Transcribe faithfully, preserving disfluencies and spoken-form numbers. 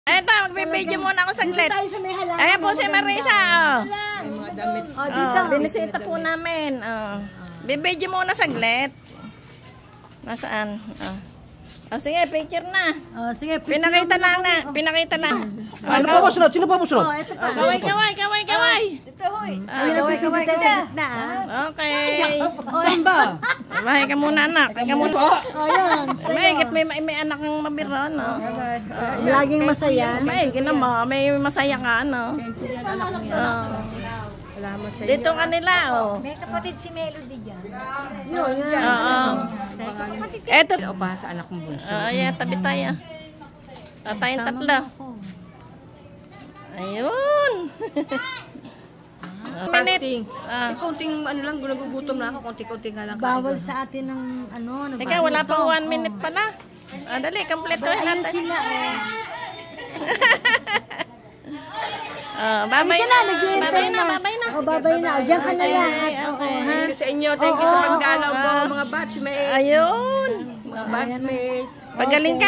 Eto, magbibideo muna ako saglit. Ayan po si Marisa. Oh. Oh, binisita po namin. Oh. Bibideo muna saglit. Nasaan? Oh. Oh, sige, picture na. Oh, sige, pinakita lang na, pinakita na. Ano pa ba sunod? Sino pa ba sunod? Oh, ito pa. Kaway, kaway, kaway, kaway. Ito hoy. Ay, kaway, kaway tayo sa gitna, ah. Okay. Saan ba? Bahay ka muna, anak. Ka muna. Oh, yan. May, may, may anak ng mabiro, no? Laging masaya. May, gina mo. May masaya ka, no? Oh. Dito kanila, oh. May kapatid si Melody dyan. Yun, yan. Oo. Eto. O pa sa anak mong bunso. Oh, yeah, tabi tayo. Oh, tayong tatlo. Ayun. Minute. Ah. Konting ano lang, nagugutom na ako. Konti-konti nga lang. Bawal sa atin ng ano. Teka, wala pang one minute pa na. Ah, dali, kompletuhin Ayun natin. sila, eh. Oh, babay Halika na. na, naghihintay Babay na, na. babay na. Oh, babay na. O, diyan ka na lang. Okay, okay. Thank you sa inyo. Thank you sa pagdalaw ko, mga batchmate. Ayun. Mga batchmate. Pagaling ka.